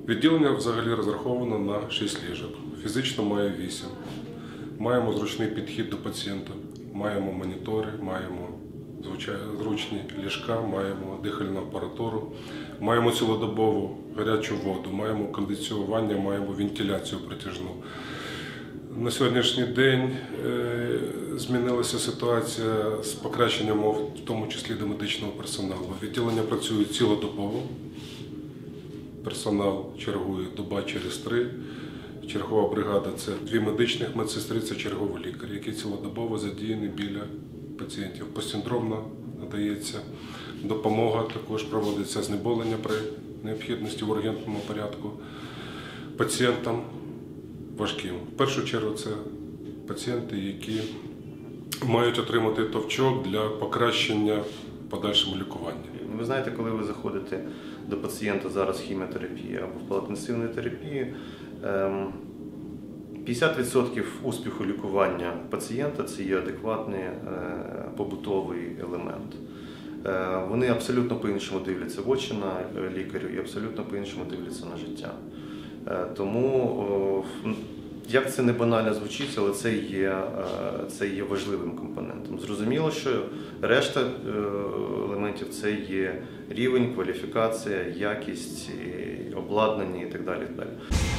Відділення взагалі розраховано на 6 ліжок. Фізично має 8. Маємо зручний підхід до пацієнта, маємо монітори, маємо зручні ліжка, маємо дихальну апаратуру, маємо цілодобову гарячу воду, маємо кондиціювання, маємо вентиляцію протяжну. На сьогоднішній день змінилася ситуація з покращенням умов, в тому числі до медичного персоналу. Відділення працює цілодобово. Персонал чергує доба через 3. Чергова бригада – це 2 медичних медсестри, це черговий лікар, які цілодобово задіяні біля пацієнтів. Постсиндромна надається допомога, також проводиться знеболення при необхідності в ургентному порядку пацієнтам важким. В першу чергу це пацієнти, які мають отримати товчок для покращення подальшому лікування. Ви знаєте, коли ви заходите до пацієнта зараз хіміотерапії або в палатинсивної терапії, 50% успіху лікування пацієнта – це є адекватний побутовий елемент. Вони абсолютно по-іншому дивляться в очі на лікарю і абсолютно по-іншому дивляться на життя. Тому, як це не банально звучить, але це є важливим компонентом. Зрозуміло, що решта елементів – це є рівень, кваліфікація, якість, обладнання і так далі.